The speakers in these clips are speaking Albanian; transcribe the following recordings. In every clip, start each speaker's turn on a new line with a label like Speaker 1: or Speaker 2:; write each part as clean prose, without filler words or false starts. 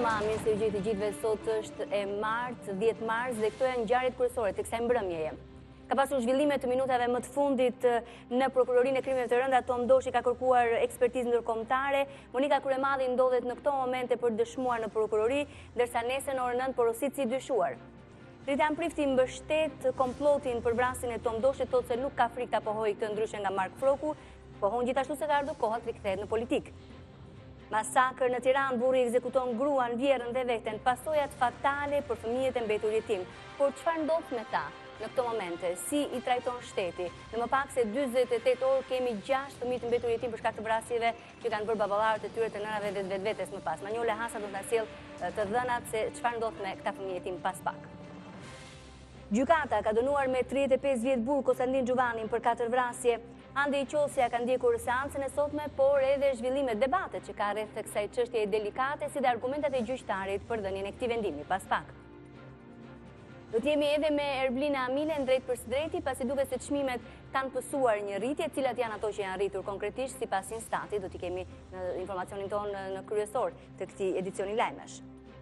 Speaker 1: mbrëma, mirë se u gjeti gjithëve, sot është e martë, 10 mars, dhe këto janë ngjarjet kryesore të kësaj mbrëmjeje. Ka pasur zhvillime të minutave më të fundit në Prokurorinë e Krimeve të Rënda. Tom Doshi ka kërkuar ekspertizë ndërkombëtare. Monika Kryemadhi ndodhet në këto momente për dëshmuar në prokurori, ndërsa nesër në orën 9 porosit si dyshuar. Dritan Prifti mbështet komplotin për vrasjen e Tom Doshit, thotë se nuk ka frikë ta pohojë këtë ndryshe nga Mark Froku, pohon gjithashtu se ka ardhur koha të rikthehet në politikë. Masakër në Tiranë, burri ekzekuton gruan, vjerën dhe veten, pasojat fatale për fëmijët e mbetur jetim. Por çfarë ndodh me ta në këto momente? Si i trajton shteti? Në më pak se 48 orë kemi 6 fëmijë të mbetur jetim për shkak të vrasjeve që kanë bërë baballarët e tyre të nënave dhe vetvetes më pas. Manjole Hasa do ta sjell të dhënat se çfarë ndodh me këta fëmijë jetim pas pak. Gjykata ka dënuar me 35 vjet burr Konstantin Xhuvanin për 4 vrasje. Andi Qosja ka ndjekur seancën e sotme, por edhe zhvillimet, debatet që ka rreth të kësaj çështje delikate, si dhe argumentat e gjyqtarit për dhënien e këtij vendimi pas pak. Do të jemi edhe me Erblina Amilen drejt për së drejti, pasi duket se çmimet kanë pësuar një rritje, cilat janë ato që janë rritur konkretisht sipas Instatit. Do t'i kemi në informacionin tonë në kryesor të këtij edicioni lajmesh.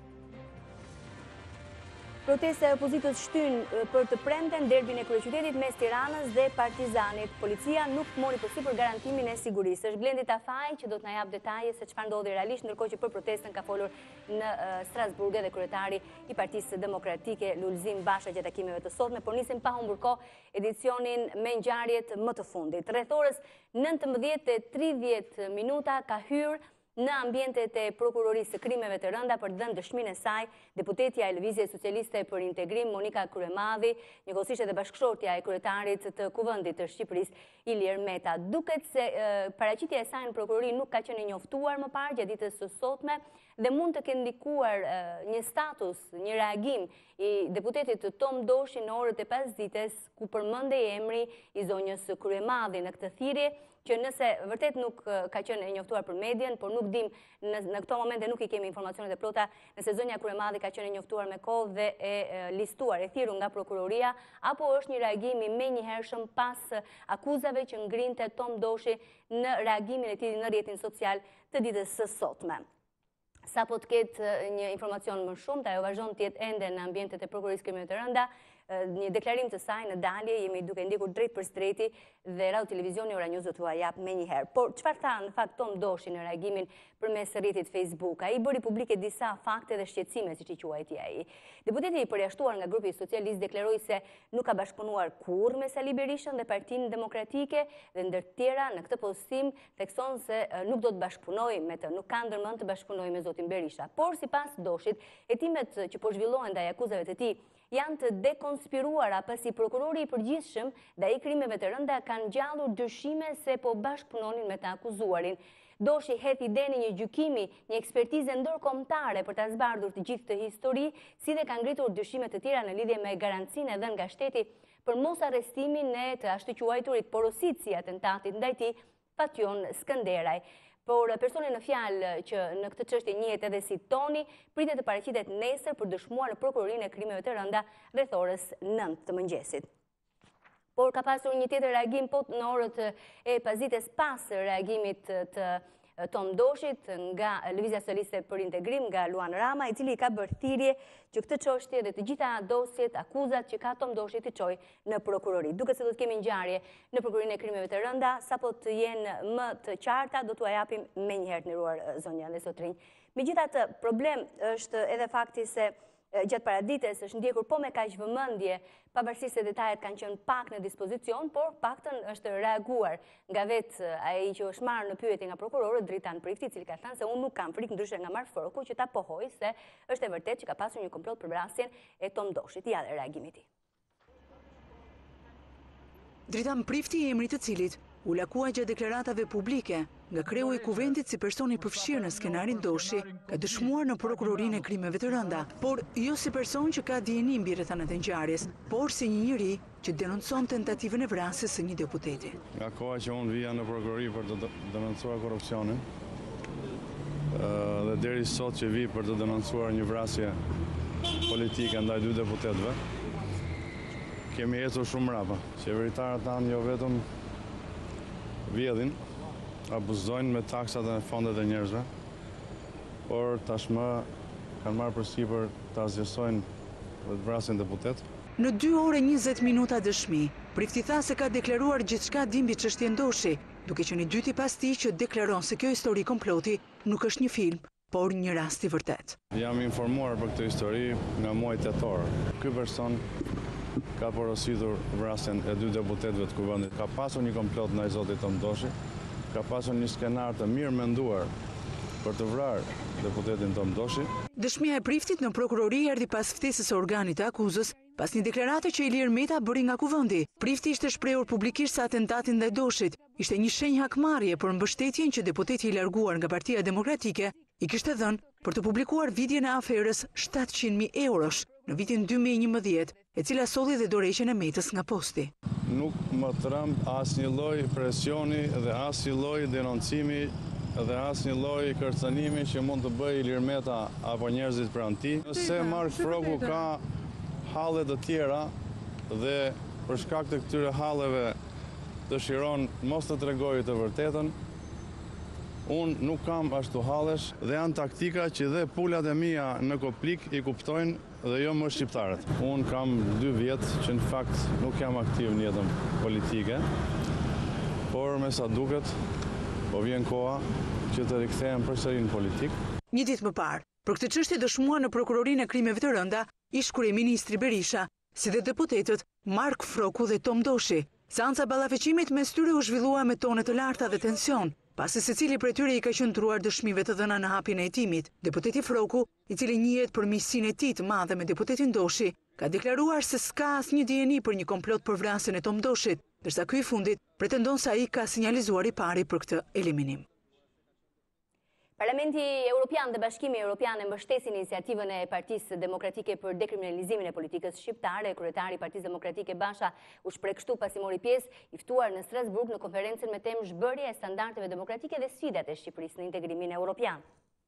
Speaker 1: Protesta e opozitës shtyn për të premten derbin e kryeqytetit mes Tiranës dhe Partizanit. Policia nuk mori përsipër garantimin e sigurisë. Është Blendi Tafaj që do të na jap detaje se çfarë ndodhi realisht, ndërkohë që për protestën ka folur në Strasburg edhe kryetari i Partisë Demokratike Lulzim Basha gjatë takimeve të sotme, por nisim pa humbur kohë edicionin me ngjarjet më të fundit. Rreth orës 19:30 ka hyrë në ambientet e Prokurorisë së Krimeve të Rënda për dhënë dëshminë e saj deputetja e Lëvizjes Socialiste për Integrim Monika Kryemadhi, njëkohësisht edhe bashkëshortja e kryetarit të Kuvendit të Shqipërisë Ilir Meta. Duket se paraqitja e saj në prokurori nuk ka qenë njoftuar më parë gjatë ditës së sotme dhe mund të kenë ndikuar një status, një reagim i deputetit Tom Doshi në orët e pasdites, ku përmendej emri i zonjës Kryemadhi në këtë thirrje, që nëse vërtet nuk ka qenë e njoftuar për medien, por nuk dim, në këto momente nuk i kemi informacionet e plota, nëse zonja Kryemadhi ka qenë e njoftuar me kohë dhe e listuar, e thirrur nga prokuroria, apo është një reagim i menjëhershëm pas akuzave që ngrinte Tom Doshi në reagimin e tij në rrjetin social të ditës së sotme. Sa po të ketë një informacion më shumë, ajo vazhdon të jetë ende në ambientet e Prokurorisë Krimeve të Rënda. Një deklarim të saj në dalje jemi duke ndjekur drejt për drejti dhe Radio Televizioni Ora News do t'ua jap menjëherë. Por çfarë tha në fakt Tom Doshi në reagimin përmes rrjetit Facebook? Ai bëri publike disa fakte dhe shqetësime, siç i quajti ai. Deputeti i përjashtuar nga grupi socialist deklaroi se nuk ka bashkëpunuar kurrë me Sali Berishën dhe Partinë Demokratike dhe ndër të tjera në këtë postim thekson se nuk do të bashkëpunojë me të, nuk ka ndërmend të bashkëpunojë me zotin Berisha. Por sipas Doshit, hetimet që po zhvillohen ndaj akuzave të tij janë të dekonspiruara, pasi prokurori i përgjithshëm ndaj krimeve të rënda kanë gjallur dyshime se po bashkëpunonin me të akuzuarin. Doshi het idenë një gjykimi, një ekspertizë ndërkombëtare për ta zbardhur të gjithë të histori, si dhe ka ngritur dyshime të tjera në lidhje me garancinë dhënë nga shteti për mos arrestimin e të ashtu quajturit porosit si atentatit ndaj tij Fatjon Skënderaj. Por personi në fjalë që në këtë çështje njihet edhe si Toni, pritet të paraqitet nesër për dëshmuar në Prokurorinë e Krimeve të Rënda rreth orës 9 të mëngjesit. Por ka pasur një tjetër reagim në orët e pasdites pas reagimit të Tom Doshit nga Lëvizja Socialiste për Integrim, nga Luan Rama, i cili ka bërë thirrje që këtë çështje dhe të gjitha dosjet, akuzat që ka Tom Doshi të çojë në prokurori. Duket se do të kemi ngjarje në Prokurorinë e Krimeve të Rënda, sapo të jenë më të qarta do t'ua japim menjëherë të nderuar zonja dhe zotrinj. Megjithatë, problem është edhe fakti se gjatë paradites është ndjekur po me kaq vëmendje, pavarësisht se detajet kanë qenë pak në dispozicion, por paktën është reaguar nga vetë ai që është marrë në pyetje nga prokurori Dritan Prifti, i cili ka thënë se unë nuk kam frikë, ndryshe nga Mark Froku që ta pohoi se është e vërtetë që ka pasur një komplot për vrasjen e Tom Doshit. Ja dhe reagimi i tij.
Speaker 2: Dritan Prifti, i emrit të cilit u lakua gjatë deklaratave publike nga kreu i Kuvendit si personi përfshirë në skenarin Doshi, ka dëshmuar në Prokurorinë e Krimeve të Rënda, por jo si person që ka dijeni mbi rrethanat e ngjarjes, por si një njeri që denoncon tentativën e vrasjes së një deputeti.
Speaker 3: Nga koha që unë vija në prokurori për të denoncuar korrupsionin, dhe deri sot që vi për të denoncuar një vrasje politike ndaj 2 deputetëve, kemi ecur shumë mrapa. Qeveritarët tanë jo vetëm vjedhin, abuzojnë me taksat e fondet e njerëzve, por tashmë kanë marrë përsipër ta zgjersojnë dhe të vrasin deputet.
Speaker 2: Në 2 orë 20 minuta dëshmi, Prifti tha se ka deklaruar gjithçka dimbi çështje Ndoshi, duke qenë i dyti pas tij që deklaron se kjo histori komploti nuk është një film, por një rast i vërtet.
Speaker 3: Jam informuar për këtë histori nga muaji tetor. Ky person ka porositur vrasjen e 2 deputetëve të kuvendit. Ka pasur një komplot ndaj zotit Tom Ndoshi, ka pasur një skenar të mirë menduar për të vrarë deputetin Tom Ndoshi.
Speaker 2: Dëshmia e Priftit në prokurori erdhi pas ftesës së organit të akuzës, pas një deklarate që Ilir Meta bëri nga kuvendi. Prifti ishte shprehur publikisht se atentatin ndaj Doshit ishte një shenjë hakmarrje për mbështetjen që deputeti i larguar nga Partia Demokratike i kishte dhënë për të publikuar videon e aferës 700.000 eurosh në vitin 2011, e cila solli dhe dorëheqjen e Metës nga posti.
Speaker 3: Nuk më tremb asnjë lloj presioni dhe asnjë lloj denoncimi dhe asnjë lloj kërcënimi që mund të bëjë Ilir Meta apo njerëzit pranë tij. Nëse Mark Froku ka halle të tjera dhe për shkak të këtyre halleve dëshiron mos të tregojë të vërtetën, unë nuk kam ashtu hallesh dhe janë taktika që dhe pulat e mia në Koplik i kuptojnë dhe jo më shqiptarët. Unë kam 2 vjet që në fakt nuk jam aktiv në jetën politike, por me sa duket, po vjen koha që të rikthehem përsëri në politikë.
Speaker 2: Një ditë më parë, për këtë çështje dëshmuar në prokurorinë e krimeve të rënda, ish kryeministri Berisha, si dhe deputetët Mark Froku dhe Tom Ndoshi. Seanca ballafaqimit mes tyre u zhvillua me tone të larta dhe tension, pasi secili prej tyre i ka qëndruar dëshmive të dhëna në hapjen e hetimit. Deputeti Froku, i cili njihet për miqësinë e tij të madhe me deputetin Ndoshi, ka deklaruar se s'ka asnjë dijeni për një komplot për vrasjen e Tom Ndoshit, ndërsa ky i fundit pretendon se ai ka sinjalizuar i pari për këtë eliminim.
Speaker 1: Parlamenti Europian dhe Bashkimi Europian e mbështesin iniciativën e Partisë Demokratike për dekriminalizimin e politikës shqiptare. Kryetari i Partisë Demokratike Basha u shpreh kështu pasi mori pjesë i ftuar në Strasburg në konferencën me temë zhbërja e standardeve demokratike dhe sfidat e Shqipërisë në integrimin europian.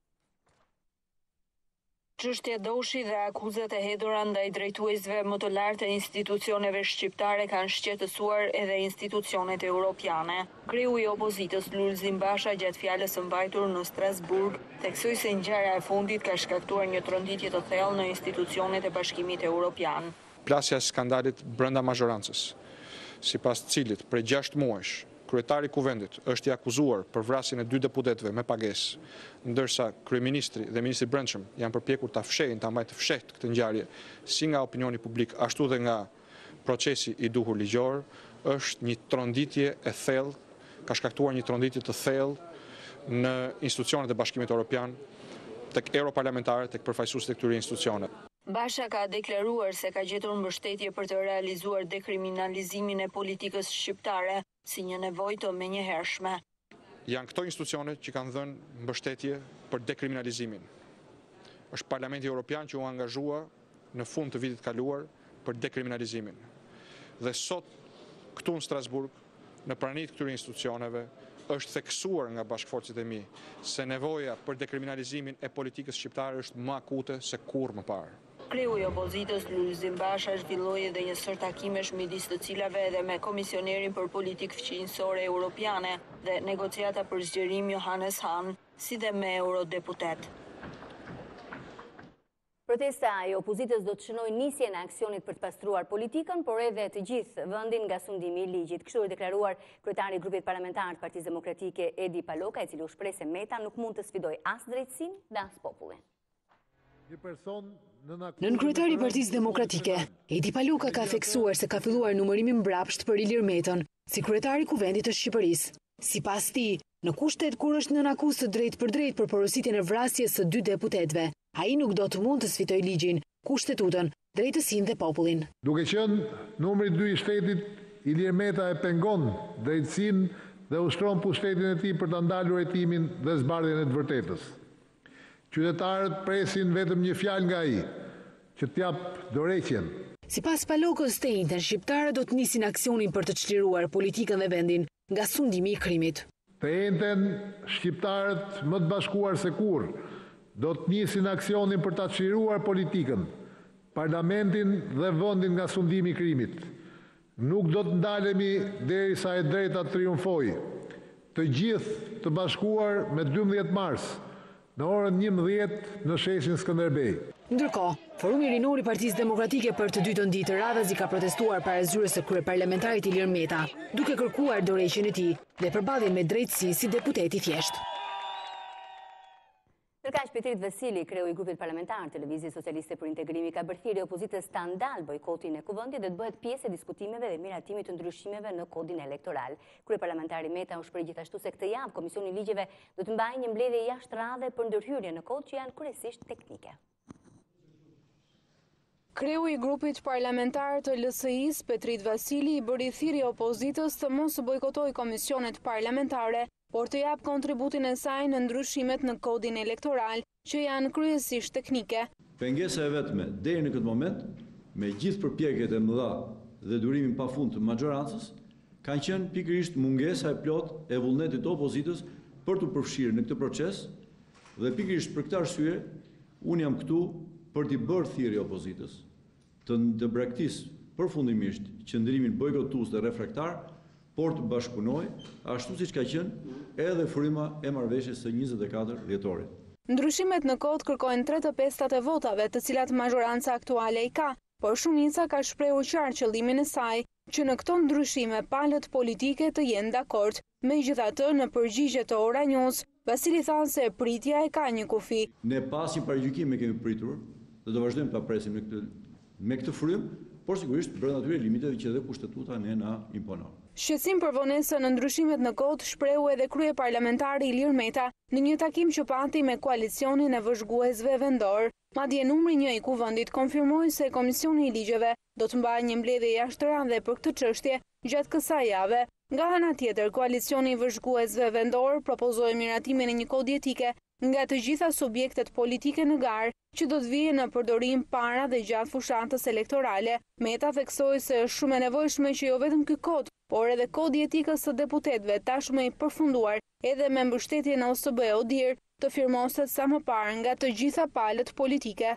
Speaker 4: Çështja Doshi dhe akuzat e hedhura ndaj drejtuesve më të lartë të institucioneve shqiptare kanë shqetësuar edhe institucionet europiane. Kreu i opozitës Lulzim Basha gjatë fjalës së mbajtur në Strasburg theksoi se ngjarja e fundit ka shkaktuar një tronditje të thellë në institucionet e Bashkimit Evropian.
Speaker 5: Plasja e skandalit brenda mazhorancës, sipas cilit prej 6 muajsh kryetari i kuvendit është i akuzuar për vrasjen e 2 deputetëve me pagesë, ndërsa kryeministri dhe ministri i Brendshëm janë përpjekur ta fshehin, ta mbajnë të fshehtë këtë ngjarje si nga opinioni publik ashtu dhe nga procesi i duhur ligjor, është një tronditje e thellë, ka shkaktuar një tronditje të thellë në institucionet e Bashkimit Evropian, tek europarlamentarët, tek përfaqësuesit e këtyre institucioneve.
Speaker 4: Basha ka deklaruar se ka gjetur mbështetje për të realizuar dekriminalizimin e politikës shqiptare si një nevojë të menjëhershme.
Speaker 5: Janë këto institucione që kanë dhënë mbështetje për dekriminalizimin. Është Parlamenti Evropian që u angazhua në fund të vitit kaluar për dekriminalizimin. Dhe sot këtu në Strasburg, në pranit këtyre institucioneve, është theksuar nga bashkëforcët e mi se nevoja për dekriminalizimin e politikës shqiptare është më akute se kurrë më parë.
Speaker 4: Kreu i opozitës Lulzim Basha zhvilloi edhe një sër takimesh midis të cilave edhe me komisionerin për politikë fqinjësore europiane dhe negociata për zgjerim Johannes Hahn, si dhe me eurodeputet.
Speaker 1: Protesta e opozitës do të shënojë nisjen e aksionit për të pastruar politikën, por edhe të gjithë vendin nga sundimi i ligjit. Kështu e deklaruar kryetari i grupit parlamentar të Partisë Demokratike Edi Paloka, i cili u shpreh se Meta nuk mund të sfidojë as drejtësinë dhe as popullin.
Speaker 6: Nën kryetari i Partisë Demokratike, Edi Paloka ka theksuar se ka filluar numërimi mbrapsht për Ilir Metën si kryetari i Kuvendit të Shqipërisë. Sipas tij, në kushtet kur është nën akuzë drejt për porositjen e vrasjes së 2 deputetëve, ai nuk do të mund të sfidojë ligjin, kushtetutën, drejtësinë dhe popullin.
Speaker 7: Duke qenë numri 2 i shtetit, Ilir Meta e pengon drejtësinë dhe ushtron pushtetin e tij për ta ndalur hetimin dhe zbardhjen e të vërtetës. Qytetarët presin vetëm një fjalë nga ai, që t'jap dorëheqjen.
Speaker 6: Sipas Palokës të njëjtën, shqiptarët do të nisin aksionin për të çliruar politikën dhe vendin nga sundimi i krimit.
Speaker 7: Të njëjtën, shqiptarët më të bashkuar se kurrë do të nisin aksionin për ta çliruar politikën, parlamentin dhe vendin nga sundimi i krimit. Nuk do të ndalemi derisa e drejta triumfojë. Të gjithë të bashkuar me 12 mars në orën 11 në shesin Skënderbej.
Speaker 6: Ndërkohë, Forumi Rinor i Partisë Demokratike për të dytën ditë radhës i ka protestuar para zyrës së kryeparlamentarit Ilir Meta, duke kërkuar dorëheqjen e tij dhe përballjen me drejtësi si deputet i thjeshtë.
Speaker 1: Ndërkaq Petrit Vesili, kreu i grupit parlamentar të Lëvizjes Socialiste për Integrimi, ka bërë thirrje opozitës ta ndalë bojkotin e kuvendit dhe të bëhet pjesë e diskutimeve dhe miratimit të ndryshimeve në kodin elektoral. Kryeparlamentari Meta u shpreh gjithashtu se këtë javë Komisioni i Ligjeve do të mbajë një mbledhje jashtëradhe për ndërhyrje në kod që janë kryesisht teknike.
Speaker 4: Kreu i grupit parlamentar të LSI-s, Petrit Vesili, i bëri thirrje opozitës të mos bojkotojë komisionet parlamentare, por të jap kontributin e saj në ndryshimet në kodin elektoral, që janë kryesisht teknike.
Speaker 8: Pengesa e vetme deri në këtë moment, me gjithë përpjekjet e mëdha dhe durimin pafund të majorancës, kanë qenë pikërisht mungesa e plot e vullnetit të opozitës për të përfshirë në këtë proces, dhe pikërisht për këtë arsye, unë jam këtu për t'i bërë thirrje opozitës të braktisë përfundimisht qëndrimin bojkotues dhe refraktar, por të bashkëpunoj, ashtu siç ka qenë edhe fryma e marrëveshjes së 24 dhjetorit.
Speaker 4: Ndryshimet në kod kërkojnë 3/5 e votave, të cilat majoranca aktuale i ka, por shumica ka shprehur qartë qëllimin e saj që në këto ndryshime palët politike të jenë dakord. Megjithatë, në përgjigje të Ora News, Vasili tha se pritja e ka një kufi.
Speaker 8: Ne pasim parajgjykime kemi pritur dhe do vazhdojmë ta presim me këtë frym, por sigurisht brenda atyre limiteve që edhe kushtetuta ne na imponon.
Speaker 4: Shqetësim për vonesën në ndryshimet në kod shprehu edhe kryeparlamentari Ilir Meta në një takim që pati me koalicionin e vëzhguesve vendor. Madje numri 1 i kuvendit konfirmoi se Komisioni i Ligjeve do të mbajë një mbledhje jashtëradhe për këtë çështje gjatë kësaj jave. Nga ana tjetër, koalicioni i vëzhguesve vendor propozoi miratimin e një kodi etike nga të gjitha subjektet politike në garë që do të vijë në përdorim para dhe gjatë fushatës elektorale. Meta theksoi se është shumë e nevojshme që jo vetëm ky kod, por edhe kodi etikës së deputetëve tashmë i përfunduar edhe me mbështetjen e OSBE-ODIR të firmoset sa më parë nga të gjitha palët politike.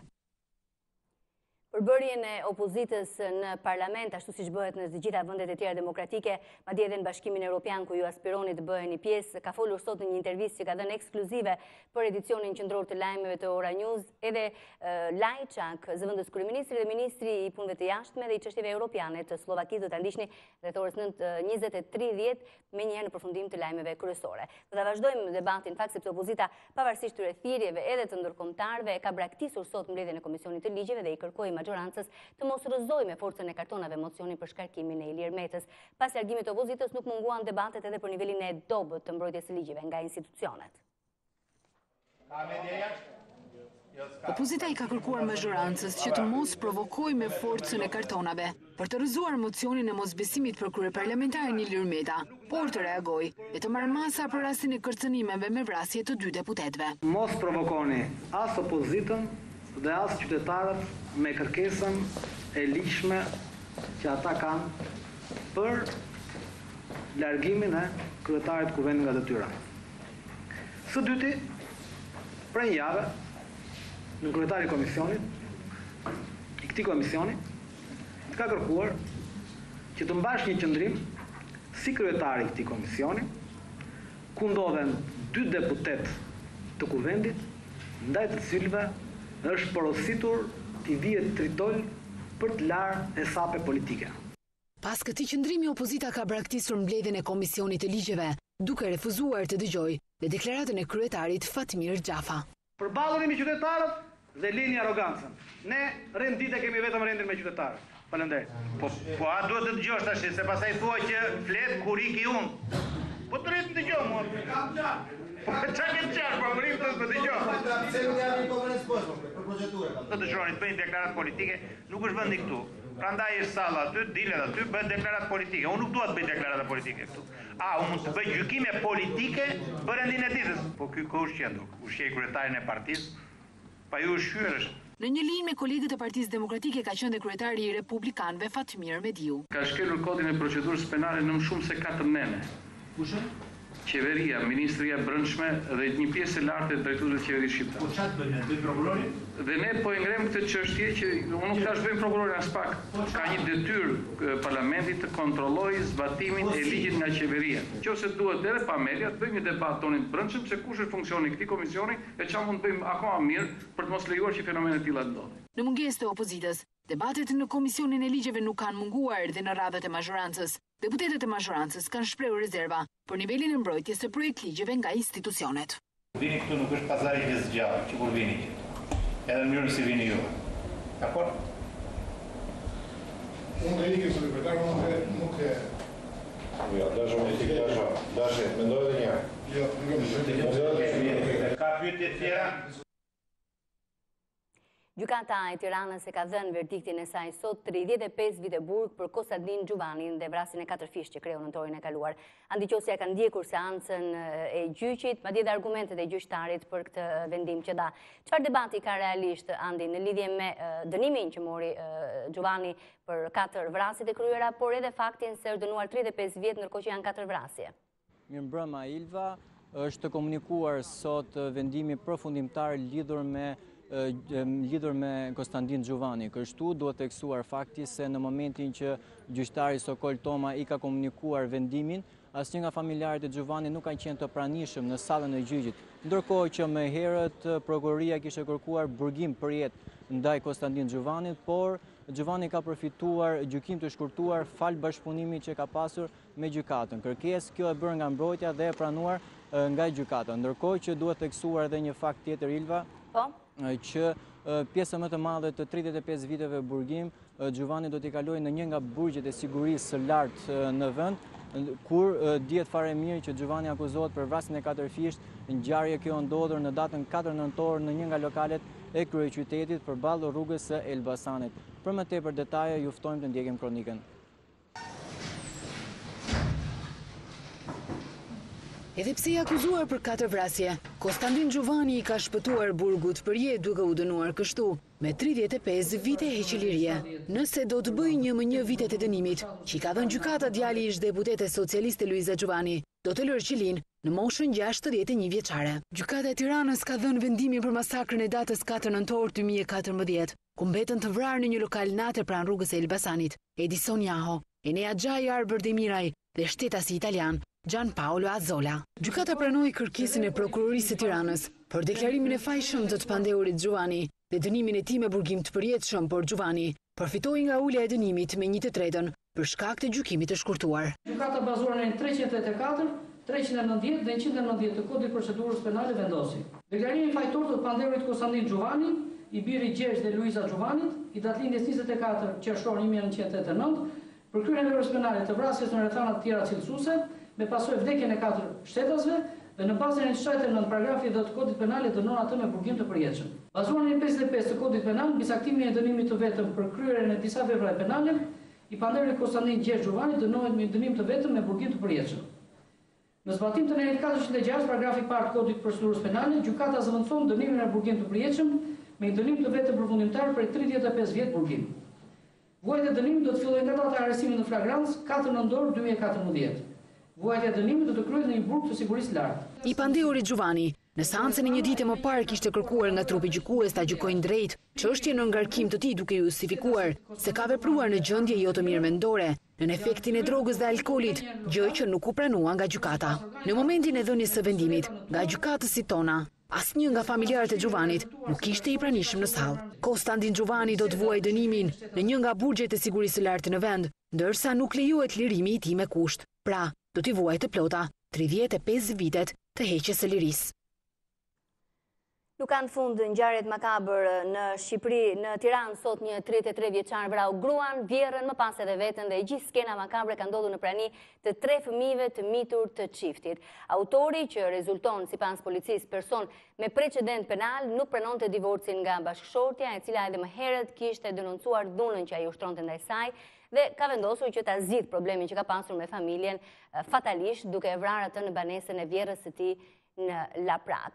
Speaker 1: Përbërjen e opozitës në parlament, ashtu siç bëhet në të gjitha vendet e tjera demokratike, madje edhe në Bashkimin Evropian ku ju aspironi të bëheni pjesë, ka folur sot në një intervistë që ka dhënë ekskluzive për edicionin qendror të lajmeve të Ora News, edhe Lajçak, zëvendës kryeministri dhe ministri i punëve të jashtme dhe i çështjeve europiane të Slovakisë do ta ndiqni rreth orës 20:30 menjëherë në përfundim të lajmeve kryesore. Do ta vazhdojmë debatin fakt sepse opozita pavarësisht këtyre thirrjeve edhe të ndërkombëtarëve ka braktisur sot mbledhjen e Komisionit të Ligjeve dhe i kërkoi majorancës të mos rrëzojë me forcën e kartonave mocionin për shkarkimin e Ilir Metës. Pas largimit të opozitës nuk munguan debatet edhe për nivelin e dobët të mbrojtjes së ligjeve nga institucionet.
Speaker 6: Opozita i ka kërkuar majorancës që të mos provokojë me forcën e kartonave për të rrëzuar mocionin e mosbesimit për kryeparlamentarin Ilir Meta, por të reagojë e të marrë masa për rastin e kërcënimeve me vrasje të 2 deputetëve.
Speaker 9: Mos provokoni as opozitën dhe as qytetarët me kërkesën e ligjshme që ata kanë për largimin e kryetarit të kuvendit nga detyra. Së dyti, prej një jave, në kryetari i komisionit, i këtij komisioni, ka kërkuar që të mbash një qëndrim si kryetari i këtij komisioni, ku ndodhen 2 deputet të kuvendit, ndaj të cilëve është porositur t'i vihet tritol për të larë e sape politike.
Speaker 6: Pas këtij qëndrimi, opozita ka braktisur mbledhjen e Komisionit të Ligjeve, duke refuzuar të dëgjojë dhe deklaratën e kryetarit Fatmir Xhafa.
Speaker 9: Përballuni me qytetarët dhe lini arrogancën. Ne rendite kemi vetëm rendin me qytetarët. Faleminderit.
Speaker 10: Po a duhet të dëgjosh tash se pastaj thua që flet kur iki unë. Po të rrit të dëgjoj mua. Po çfarë ke çfarë, po rrit të dëgjoj. Të dëgjoni, të bëjnë deklaratë politike, nuk është vendi këtu. Prandaj është salla aty, dilet aty, bëhet deklaratë politike. Unë nuk dua të bëj deklarata politike këtu. Unë mund të bëj gjykime politike për rendin e ditës. Po ky kush që do? Ushqej kryetarin e partisë? Pa ju shqyrësh.
Speaker 6: Në një linjë me kolegët e Partisë Demokratike ka qenë kryetari i Republikanëve Fatmir Mediu.
Speaker 9: Ka shkelur kodin e procedurës penale në më shumë se 4 nene.
Speaker 6: Kush?
Speaker 9: Qeveria, Ministria e Brendshme dhe një pjesë e lartë e drejtuesve të qeverisë shqiptare.
Speaker 11: Po çfarë bëjnë? Bëjnë prokurori?
Speaker 9: Dhe ne po e ngrem këtë çështje që unë nuk thash bëjmë prokurorin as pak. Ka një detyrë parlamenti të kontrollojë zbatimin e ligjit nga qeveria. Nëse duhet edhe pa media të bëjmë një debat tonin të brendshëm se kush është funksioni i këtij komisioni e çfarë mund të bëjmë akoma mirë për të mos lejuar që fenomene të tilla të ndodhin.
Speaker 6: Në mungesë të opozitës, debatet në Komisionin e Ligjeve nuk kanë munguar dhe në radhët e mazhorancës. Deputetët e mazhorancës kanë shprehur rezerva për nivelin e mbrojtjes së projekt ligjeve nga institucionet.
Speaker 11: Vini këtu nuk është pazari i zgjallë, që kur vini që. Edhe në mënyrën si vini ju. Dakor?
Speaker 7: Unë dhe ikë së sekretar, nuk e...
Speaker 3: Jo, Dashe, mendoj edhe një.
Speaker 7: Jo,
Speaker 11: ka pyetje tjera?
Speaker 1: Gjykata e Tiranës e ka dhënë verdiktin e saj sot 35 vite burg për Kostandin Xhuvanin dhe vrasjen e 4 fish që kreu nëntorin e kaluar. Andi Qosja ka ndjekur seancën e gjyqit, madje dhe argumentet e gjyqtarit për këtë vendim që dha. Çfarë debati ka realisht Andi në lidhje me dënimin që mori Xhuvani për 4 vrasjet e kryera, por edhe faktin se është dënuar 35 vjet ndërkohë që janë 4 vrasje?
Speaker 12: Mirëmbrëma Ilva, është komunikuar sot vendimi përfundimtar lidhur me Kostandin Xhuvani. Kështu duhet theksuar fakti se në momentin që gjyqtari Sokol Toma i ka komunikuar vendimin, asnjë nga familjarët e Xhuvanit nuk kanë qenë të pranishëm në sallën e gjyqit, ndërkohë që më herët prokuroria kishte kërkuar burgim për jetë ndaj Kostandin Xhuvanit, por Xhuvani ka përfituar gjykim të shkurtuar fal bashkëpunimit që ka pasur me gjykatën. Kërkesë kjo e bërë nga mbrojtja dhe e pranuar nga gjykata. Ndërkohë që duhet theksuar edhe një fakt tjetër Ilva, që pjesë më të madhe të 35 viteve burgim, Xhuvani do t'i kalojë në një nga burgjet e sigurisë së lartë në vend, kur dihet fare mirë që Xhuvani akuzohet për vrasjen e 4 fisht, ngjarje kjo ndodhur në datën 4 nëntor në një nga lokalet e kryeqytetit përballë rrugës së Elbasanit. Për më tepër detaje ju ftojmë të ndjekim kronikën.
Speaker 6: Edhe pse i akuzuar për 4 vrasje, Kostandin Xhuvani i ka shpëtuar burgut për jetë duke u dënuar kështu, me 35 vite heqëlirie. Nëse do të bëjë 1 vitet e dënimit, që i ka dhënë gjykata djali ish deputete socialiste Luiza Xhuvani, do të lërë qilin në moshën 61 vjeçare. Gjykata e Tiranës ka dhënë vendimin për masakrën e datës 4 nëntor 2014, ku mbetën të vrarë në një lokal natër pranë rrugës e Elbasanit, Edison Jaho, Enea Gjai Arbër Demiraj dhe shtetasi italian Gian Paolo Azzola. Gjykata pranoi kërkesën e prokurorisë së Tiranës për deklarimin e fajshëm të pandeurit Xhuvani dhe dënimin e tij me burgim të përjetshëm, por Xhuvani përfitoi nga ulja e dënimit me 1/3 për shkak të gjykimit të shkurtuar.
Speaker 13: Gjykata bazuar në 384, 390 dhe 190 të Kodit Procedurës Penale vendosi deklarimin fajtor të pandeurit Kostandin Xhuvani, i biri Gjergj dhe Luiza Xhuvanit, i datëlindjes 24 qershor 1989, për kryen e veprës penale të vrasjes në rrethana të tjera cilësuese, me pasojë vdekjen e 4 shtetasve dhe në bazën e 79 paragrafi dhe të Kodit Penal e dënon atë me burgim të përjetshëm. Bazuar në 55 të Kodit Penal, mbi saktimin e dënimit të vetëm për kryerjen e disa veprave penale, i pandeurit Kostandin Gjergj Xhuvani dënohet me dënim të vetëm me burgim të përjetshëm. Në zbatim të nenit 406 paragrafi 1 të Kodit Procedurës Penale, gjykata zëvendëson dënimin e burgim të përjetshëm me dënim të vetëm përfundimtar për 35 vjet burgim. Vuajtja e dënimit do të fillojë nga data e arrestimit në flagrancë 4 nëntor 2014. Vuajtja e dënimit do të kryhet në një burg të sigurisë lartë.
Speaker 6: I pandeuri Xhuvani, në seancën e një dite më parë kishte kërkuar nga trupi gjykues ta gjykojnë drejt çështjen në ngarkim të tij duke justifikuar se ka vepruar në gjendje jo të mirë mendore, në efektin e drogës dhe alkoolit, gjë që nuk u pranua nga gjykata. Në momentin e dhënies së vendimit, nga gjykatës si tona, asnjë nga familjarët e Xhuvanit nuk ishte i pranishëm në sallë. Kostandin Xhuvani do të vuajë dënimin në një nga burgjet e sigurisë së lartë në vend, ndërsa nuk lejohet lirimi i tij me kusht. Pra, do t'i vuajë të plota 35 vitet të heqjes së lirisë.
Speaker 1: Nuk kanë fund ngjarjet makabër në Shqipëri. Në Tiranë sot një 33 vjeçar vrau gruan, vjerrën, më pas edhe veten dhe gjithë skena makabre ka ndodhur në prani të 3 fëmijëve të mitur të çiftit. Autori, që rezulton sipas policisë person me precedent penal, nuk pranonte divorcin nga bashkëshortja, e cila edhe më herët kishte denoncuar dhunën që ai ushtronte ndaj saj dhe ka vendosur që ta zgjidh problemin që ka pasur me familjen, fatalisht duke e vrarë atë në banesën e vjerrës së tij në Laprak.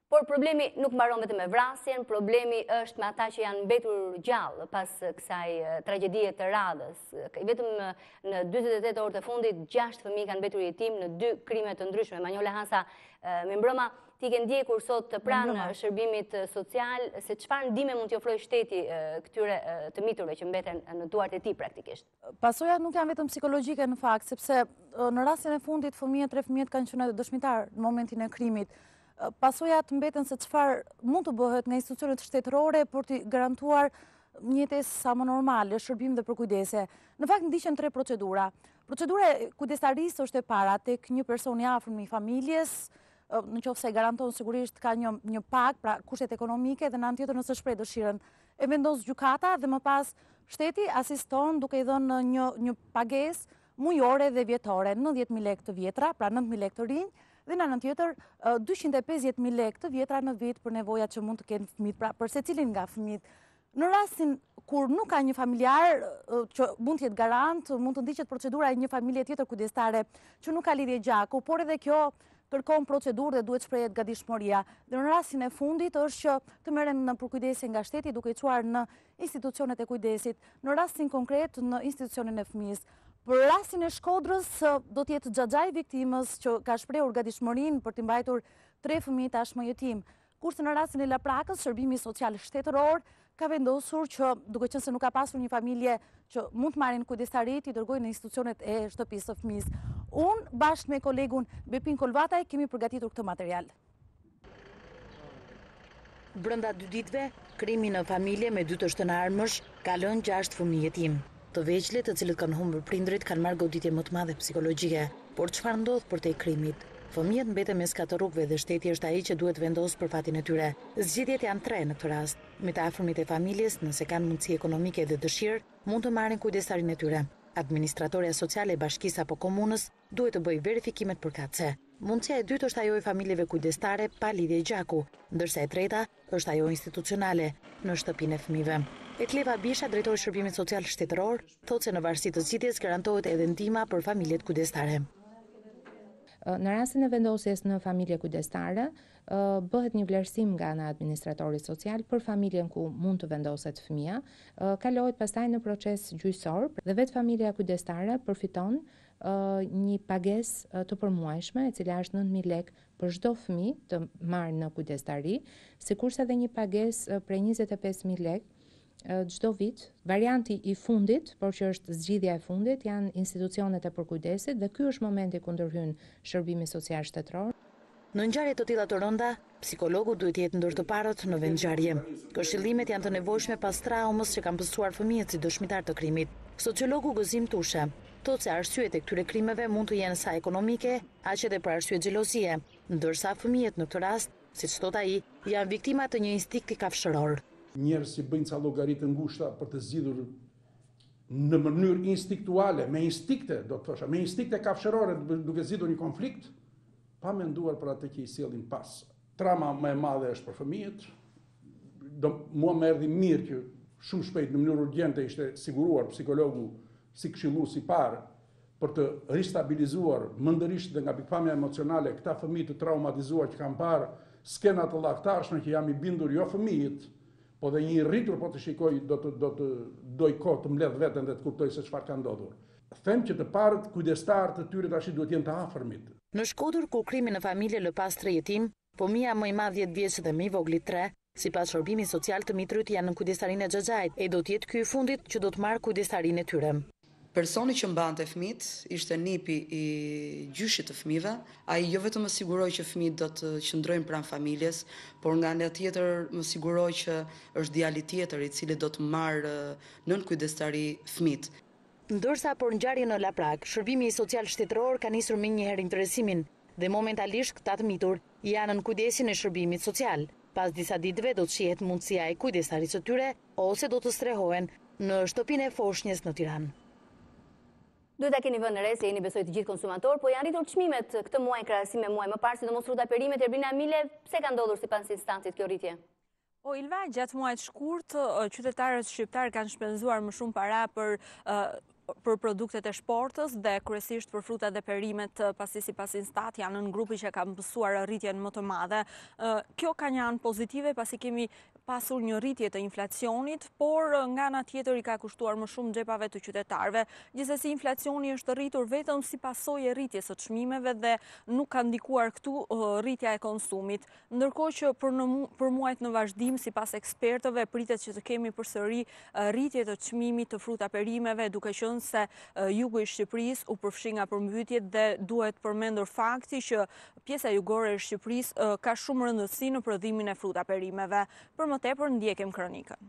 Speaker 1: Por problemi nuk mbaron vetëm me vrasjen, problemi është me ata që janë mbetur gjallë pas kësaj tragjedie të radhës. Vetëm në 48 orë të fundit, 6 fëmijë kanë mbetur jetim në 2 krime të ndryshme. Manjola Hasa, me mbrëma, ti ke ndjekur sot pranë shërbimit social, se çfarë ndihme mund t'i ofrojë shteti këtyre të miturve që mbeten në duart e tij praktikisht?
Speaker 14: Pasojat nuk janë vetëm psikologjike në fakt, sepse në rastin e fundit 3 fëmijët kanë qenë dëshmitar në momentin e krimit. Pasojat mbeten se çfarë mund të bëhet nga institucionet shtetërore për të garantuar një jetesë sa më normale, shërbim dhe përkujdese. Në fakt ndiqen 3 procedura. Procedura e kujdestarisë është e para tek një person i afërm i familjes, në qoftë se garanton sigurisht ka një pagë, pra kushtet ekonomike, dhe në anë tjetër nëse shpreh dëshirën e vendos gjykata dhe më pas shteti asiston duke i dhënë një pagesë mujore dhe vjetore, 90.000 lekë të vjetra, pra 9.000 lekë të rinj, dhe në anën tjetër 250.000 lekë të vjetra në vit për nevojat që mund të kenë fëmijët, pra për secilin nga fëmijët. Në rastin kur nuk ka një familjar që mund të jetë garant, mund të ndiqet procedura e një familje tjetër kujdestare që nuk ka lidhje gjaku, por edhe kjo kërkon procedurë dhe duhet shprehet gatishmëria. Dhe në rastin e fundit është që të merren në përkujdesje nga shteti duke i çuar në institucionet e kujdesit, në rastin konkret në institucionin e fëmijës. Për rastin e Shkodrës do të jetë xhaxhai viktimës që ka shprehur gatishmërinë për të mbajtur 3 fëmijë tashmë jetim. Kurse në rastin e Laprakës, shërbimi social shtetëror ka vendosur që, duke qenë se nuk ka pasur një familje që mund të marrin kujdestari, i dërgojnë në institucionet e shtëpisë së fëmijës. Unë, bashkë me kolegun Bepin Kolvataj, kemi përgatitur këtë material.
Speaker 6: Brenda 2 ditëve, krimi në familje me 2 të shtënarmësh ka lënë 6 fëmijë jetim. Të veçlit të cilët kanë humbur prindrit kanë marrë goditje më të madhe psikologjike, por çfarë ndodh përtej krimit? Fëmijët mbeten mes katorrukëve dhe shteti është ai që duhet vendos për fatin e tyre. Zgjedhjet janë 3 në këtë rast. Me të afërmit e familjes, nëse kanë mundësi ekonomike dhe dëshirë, mund të marrin kujdestarin e tyre. Administratorja sociale e bashkisë apo komunës duhet të bëjë verifikimet përkatëse. Mundësia e dytë është ajo e familjeve kujdestare pa lidhje gjaku, ndërsa e treta është ajo institucionale në shtëpinë e fëmijëve. Ekleva Bisha, drejtori i shërbimit social shtetëror, thotë se në varësi të zgjidhjes garantohet edhe ndihma për familjet kujdestare.
Speaker 15: Në rastin e vendosjes në familje kujdestare, bëhet një vlerësim nga ana administratorit social për familjen ku mund të vendoset fëmia, kalohet pastaj në proces gjyqësor dhe vetë familja kujdestare përfiton një pagesë të përmuajshme, e cila është 9.000 lekë për çdo fëmijë të marrë në kujdestari, sikurse edhe një pagesë prej 25.000 lekë çdo vit. Varianti i fundit, por që është zgjidhja e fundit, janë institucionet e përkujdesit dhe ky është momenti ku ndërhyn shërbimi social shtetëror.
Speaker 6: Në ngjarje të tilla të rënda, psikologu duhet jetë ndër të parët në vendngjarje. Këshillimet janë të nevojshme pas traumës që kanë pësuar fëmijët si dëshmitar të krimit. Sociologu Gëzim Tushe thotë se arsyet e këtyre krimeve mund të jenë sa ekonomike, aq edhe për arsye xhelozie, ndërsa fëmijët në këtë rast, siç thotë ai, janë viktima të një instinkti kafshëror.
Speaker 16: Njerëz që bëjnë ca llogaritë ngushta për të zgjidhur në mënyrë instinktuale, me instinkte, do të thosha, me instinkte kafshërore duke zgjidhur një konflikt, pa menduar për atë që i sjellin pas. Trama më e madhe është për fëmijët. Mua më erdhi mirë që shumë shpejt në mënyrë urgjente ishte siguruar psikologu si këshillues i parë për të ristabilizuar mëndërisht dhe nga pikpamja emocionale këta fëmijë të traumatizuar që kanë parë skena të llaktarshme që jam i bindur jo fëmijët, po dhe një rritur po të shikoj do të doj kohë të mbledh veten dhe të kuptoj se çfarë ka ndodhur. Them që të parët kujdestarë të tyre tash duhet jenë të afërmit.
Speaker 6: Në Shkodër, ku krimi në familje lë pas 3 jetim, fëmia më i madh 10 vjeç dhe më i voglit 3, sipas shërbimit social të mitrit janë në kujdestarinë e xhaxhait, e do të jetë ky i fundit që do të marrë kujdestarinë e tyre.
Speaker 17: Personi që mbante fëmijët ishte nipi i gjyshit të fëmijëve. Ai jo vetëm më siguroi që fëmijët do të qëndrojnë pranë familjes, por nga ana tjetër më siguroi që është djali tjetër i cili do të marrë nën kujdestari fëmijët.
Speaker 6: Ndërsa për ngjarjen në Laprak, shërbimi social shtetëror ka nisur më një herë interesimin dhe momentalisht këta të mitur janë në kujdesin e shërbimit social. Pas disa ditëve do të shihet mundësia e kujdestarisë së tyre ose do të strehohen në shtëpinë e Foshnjës në Tiranë.
Speaker 1: Duhet ta keni vënë në re se jeni besoj të gjithë konsumator, po janë rritur çmimet këtë muaj krahasim me muaj më parë, sidomos fruta perimet. Erbina Mile, pse ka ndodhur sipas instancit kjo rritje?
Speaker 18: Po Ilva, gjatë muajit shkurt, qytetarët shqiptar kanë shpenzuar më shumë para për
Speaker 4: për produktet e shportës dhe kryesisht për frutat dhe perimet, pasi sipas Instat janë në grupi që ka mësuar rritjen më të madhe. Kjo ka një anë pozitive pasi kemi pasur një rritje të inflacionit, por nga ana tjetër i ka kushtuar më shumë xhepave të qytetarëve. Gjithsesi inflacioni është rritur vetëm si pasojë e rritjes së çmimeve dhe nuk ka ndikuar këtu rritja e konsumit. Ndërkohë që për muajt në vazhdim, sipas ekspertëve, pritet që të kemi përsëri rritje të çmimit të fruta perimeve, duke qenë se jugu i Shqipërisë u përfshi nga përmbytjet dhe duhet përmendur fakti që pjesa jugore e Shqipërisë ka shumë rëndësi në prodhimin e fruta perimeve. Për më tepër ndjekim kronikën.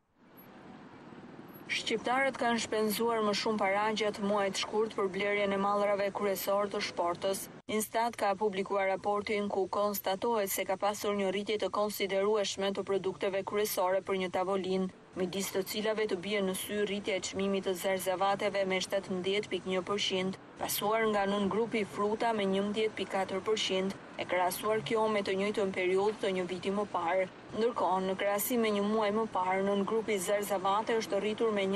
Speaker 4: Shqiptarët kanë shpenzuar më shumë para gjatë muajit shkurt për blerjen e mallrave kryesor të shportës. Instat ka publikuar raportin ku konstatohet se ka pasur një rritje të konsiderueshme të produkteve kryesore për një tavolinë, midis të cilave të bie në sy rritja e çmimit të zarzavateve me 17.1%, pasuar nga nën grupi fruta me 11.4%, e krahasuar kjo me të njëjtën periudhë të një viti më parë. Ndërkohë, në krahasim me një muaj më parë, nën grupi zarzavate është rritur me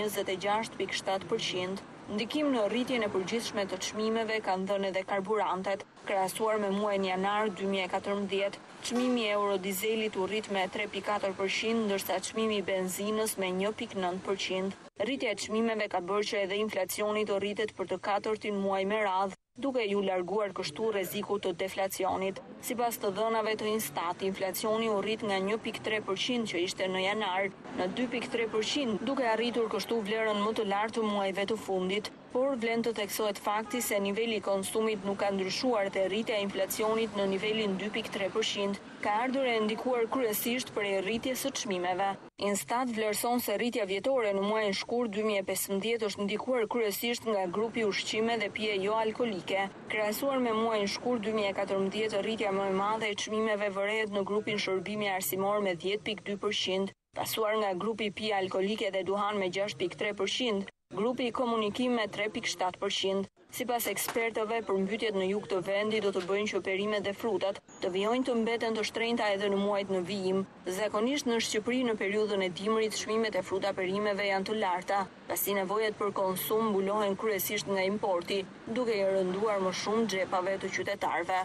Speaker 4: 26.7%. Ndikim në rritjen e përgjithshme të çmimeve kanë dhënë edhe karburantet. Krahasuar me muajin janar 2014, çmimi i eurodizelit u rrit me 3.4%, ndërsa çmimi i benzinës me 1.9%. Rritja e çmimeve ka bërë që edhe inflacioni të rritet për të katërtin muaj me radhë, duke ju larguar kështu rrezikut të deflacionit. Sipas të dhënave të Instat, inflacioni u rrit nga 1.3% që ishte në janar në 2.3%, duke arritur kështu vlerën më të lartë të muajve të fundit, por vlen të theksohet fakti se niveli i konsumit nuk ka ndryshuar dhe rritja e inflacionit në nivelin 2.3% ka ardhur e ndikuar kryesisht për rritjes së çmimeve. Instat vlerëson se rritja vjetore në muajin shkurt 2015 është ndikuar kryesisht nga grupi ushqime dhe pije jo alkolike. Krahasuar me muajin shkurt 2014, rritja më e madhe e çmimeve vërehet në grupin shërbimi arsimor me 10.2%, pasuar nga grupi pije alkolike dhe duhan me 6.3%, grupi i komunikim me 3.7%. Sipas ekspertëve, përmbytjet në jug të vendit do të bëjnë që perimet dhe frutat të vijojnë të mbeten të shtrenjta edhe në muajt në vijim. Zakonisht në Shqipëri në periudhën e dimrit çmimet e fruta perimeve janë të larta, pasi nevojat për konsum mbulohen kryesisht nga importi, duke i rënduar më shumë xhepave të qytetarëve.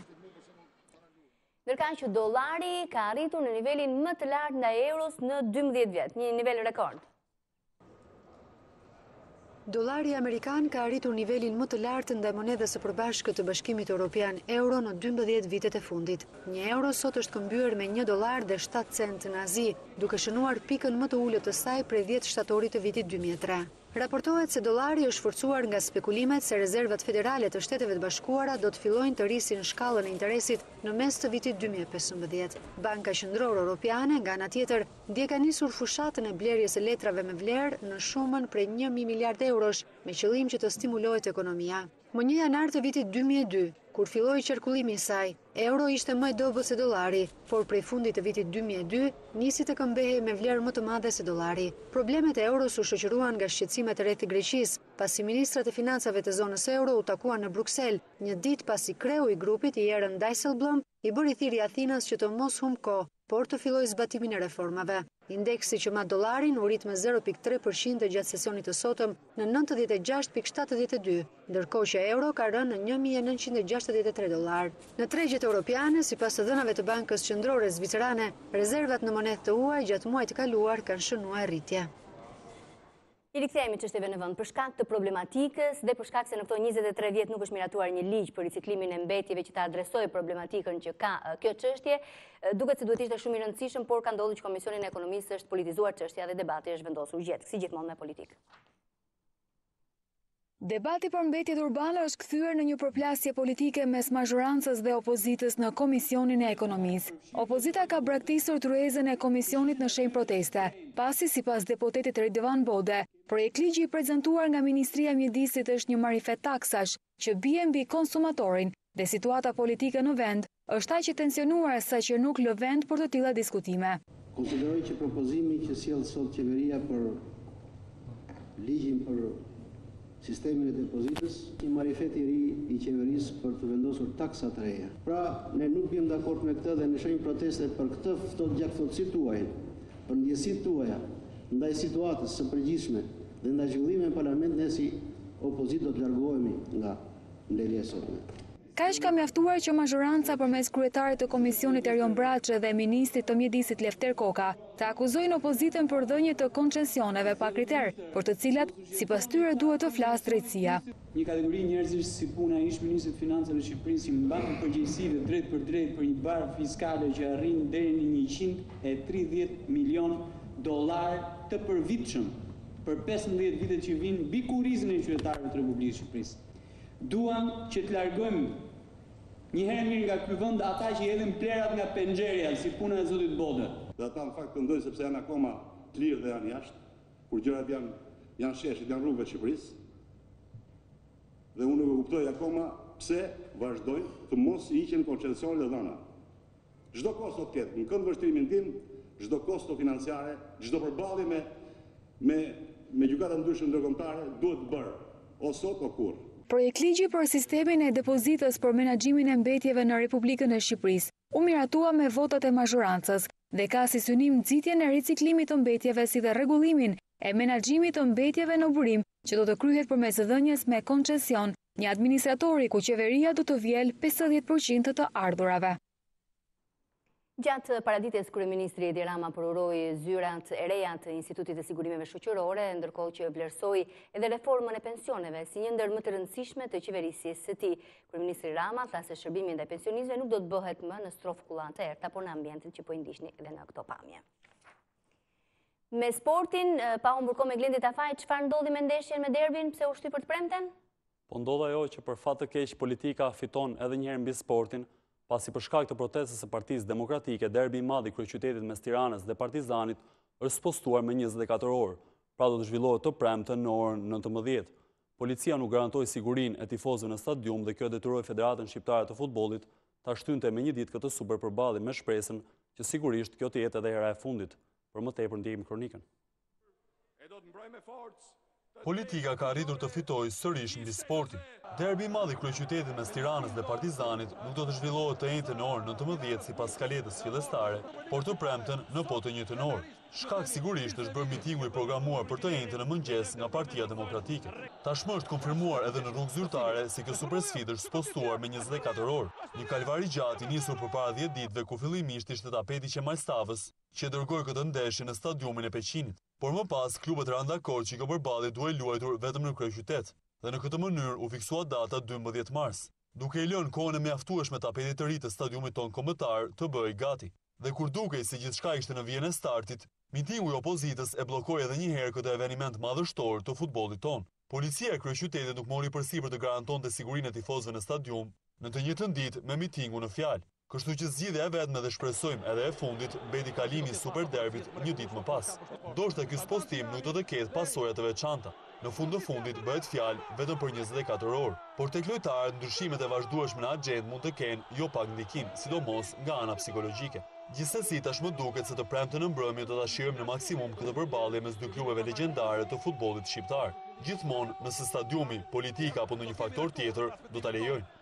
Speaker 1: Ndërkënd që dollari ka arritur në nivelin më të lartë ndaj euros në 12 vjet, një nivel rekord.
Speaker 6: Dollari amerikan ka arritur nivelin më të lartë ndaj monedhës së përbashkët të Bashkimit Evropian euro në 12 vitet e fundit. Një euro sot është këmbyer me $1.07 në Azi, duke shënuar pikën më të ulët të saj prej 10 shtatorit të vitit 2003. Raportohet se dollari është forcuar nga spekulimet se rezervat federale të Shteteve të Bashkuara do të fillojnë të rrisin shkallën e interesit në mes të vitit 2015. Banka Qendrore Europiane, nga ana tjetër, dje ka nisur fushatën e blerjes së letrave me vlerë në shumën prej 1 miliard eurosh, me qëllim që të stimulohet ekonomia. Më 1 janar të vitit 2002, kur filloi qarkullimi i saj, euro ishte më i dobët se dollari, por prej fundit të vitit 2002 nisi të këmbehej me vlerë më të madhe se dollari. Problemet e euros u shoqëruan nga shqetësimet rreth Greqisë, pasi ministrat e financave të zonës euro u takuan në Bruksel, një ditë pasi kreu i grupit i Jeroen Dijsselbloem i bëri thirrje Athinës që të mos humb kohë, por të fillojë zbatimin e reformave. Indeksi që mat dollarin u rrit me 0.3% gjatë sesionit të sotëm në 96.72, ndërkohë që euro ka rënë në $1.963. Në tregjet europiane, sipas të dhënave të Bankës Qendrore Zvicerane, rezervat në monedhë të huaj gjatë muajit të kaluar kanë shënuar rritje.
Speaker 1: I rikthehemi çështjeve në vend për shkak të problematikës dhe për shkak se në këto 23 vjet nuk është miratuar një ligj për riciklimin e mbetjeve që ta adresojë problematikën që ka kjo çështje, duket se duhet ishte shumë i rëndësishëm, por ka ndodhur që Komisioni i Ekonomisë është politizuar çështja dhe debati është vendosur gjatë, si gjithmonë me politikë.
Speaker 14: Debati për mbetjet urbane është kthyer në një përplasje politike mes mazhorancës dhe opozitës në Komisionin e Ekonomisë. Opozita ka braktisur tryezën e komisionit në shenjë proteste, pasi sipas deputetit Ridvan Bode, projekt ligji i prezantuar nga Ministria e Mjedisit është një marifet taksash që bie mbi konsumatorin dhe situata politike në vend është aq e tensionuar saqë nuk lë vend për të tilla diskutime.
Speaker 18: Konsideroj që propozimi që sjell sot qeveria për ligjin për sistemin e depozitës, një marifet i ri i qeverisë për të vendosur taksa të reja. Pra, ne nuk bjem dakord me këtë dhe ne shohim protestet për këtë gjaktësitë tuaja, për ndjesitë tuaja, ndaj situatës së përgjithshme dhe ndaj zhvillimeve në parlament, ne si opozit do të largohemi nga mbledhja e sotme.
Speaker 19: Kaq ka mjaftuar që mazhoranca përmes kryetarit të Komisionit Erion Braçe dhe ministrit të mjedisit Lefter Koka të akuzojnë opozitën për dhënje të koncesioneve pa kriter, për të cilat sipas tyre duhet të flasë drejtësia.
Speaker 20: Një kategori njerëzish si puna ish ministrit financave të Shqipërisë si mban përgjegjësive drejt për drejt për një barë fiskale që arrin deri në 130 milion dollar të përvitshëm për 15 vitet që vinë mbi kurrizën e qytetarëve të Republikës së Shqipërisë. Duam që të largojmë një herë mirë nga ky vend ata që hedhin plerat nga penxheria si puna e zotit Bodë.
Speaker 21: Dhe ata në fakt këndojnë sepse janë akoma të lirë dhe janë jashtë, kur gjërat janë sheshit, janë rrugëve të Shqipërisë. Dhe unë nuk e kuptoj akoma pse vazhdojnë të mos i hiqen koncesionet e dhëna. Çdo kosto të ketë, në kënd vështrimin tim, çdo kosto financiare, çdo përballje me gjykata ndryshme ndërkombëtare duhet të bërë, o sot o kurrë.
Speaker 19: Projekt ligji për sistemin e depozitës për menaxhimin e mbetjeve në Republikën e Shqipërisë u miratua me votat e mazhorancës dhe ka si synim nxitjen e riciklimit të mbetjeve si dhe rregullimin e menaxhimit të mbetjeve në burim që do të kryhet përmes dhënies me koncesion një administratori ku qeveria do të vjel 50% të ardhurave.
Speaker 1: Gjatë paradites kryeministri Edi Rama përuroi zyrat e reja të Institutit të Sigurimeve Shoqërore, ndërkohë që vlerësoi edhe reformën e pensioneve si një ndër më të rëndësishme të qeverisjes së tij. Kryeministri Rama tha se shërbimi ndaj pensionistëve nuk do të bëhet më në strofë kullante erta, por në ambientin që po i ndiqni edhe në këto pamje. Me sportin, pa humbur kohë me Blendi Tafaj, çfarë ndodhi me ndeshjen me derbin, pse u shty për të premten?
Speaker 22: Po ndodh ajo që për fat të keq politika fiton edhe një herë mbi sportin. Pasi për shkak të protestës së Partisë Demokratike, derbi i madh i kryeqytetit mes Tiranës dhe Partizanit është spostuar me 24 orë, pra do të zhvillohet të premten në orën 19. Policia nuk garantoi sigurinë e tifozëve në stadium dhe kjo detyroi Federatën Shqiptare të Futbollit ta shtynte me një ditë këtë super përballje me shpresën që sigurisht kjo të jetë edhe hera e fundit. Për më tepër ndjejmë kronikën.
Speaker 23: Politika ka arritur të fitojë sërish mbi sportin. Derbi i madh i kryeqytetit mes Tiranës dhe Partizanit nuk do të zhvillohet të njëjtën orë 19 sipas skaletës fillestare, por të premten në po të njëjtën orë. Shkak sigurisht është bërë mitingu i programuar për të njëjtën në mëngjes nga Partia Demokratike. Tashmë është konfirmuar edhe në rrugë zyrtare se kjo supersfidë është spostuar me 24 orë. Një kalvari gjatë i nisur përpara 10 ditëve ku fillimisht ishte tapeti Qemal Stavës, që dërgoi këtë ndeshje në stadiumin e Peqinit. Por më pas, klubet rënë dakord që kjo përballje duhej luajtur vetëm në kryeqytet, dhe në këtë mënyrë u fiksua data 12 mars, duke i lënë kohën e mjaftueshme tapetit të ri të stadiumit ton kombëtar të bëhej gati. Dhe kur dukej se gjithçka ishte në vijën e startit, mitingu i opozitës e bllokoi edhe një herë këtë eveniment madhështor të futbollit ton. Policia e kryeqytetit nuk mori përsipër të garantonte sigurinë e tifozëve në stadium, në të njëjtën ditë me mitingun në fjalë. Kështu që zgjidhja e vetme dhe shpresojmë edhe e fundit mbeti kalimi i super derbit një ditë më pas. Ndoshta ky spostim nuk do të ketë pasoja të veçanta. Në fund të fundit bëhet fjalë vetëm për 24 orë, por tek lojtarët ndryshimet e vazhdueshme në agjendë mund të kenë jo pak ndikim, sidomos nga ana psikologjike. Gjithsesi tashmë duket se të premten në mbrëmje do ta shijojmë në maksimum këtë përballje mes dy klubeve legjendare të futbollit shqiptar. Gjithmonë nëse stadiumi, politika apo ndonjë faktor tjetër do ta lejojnë.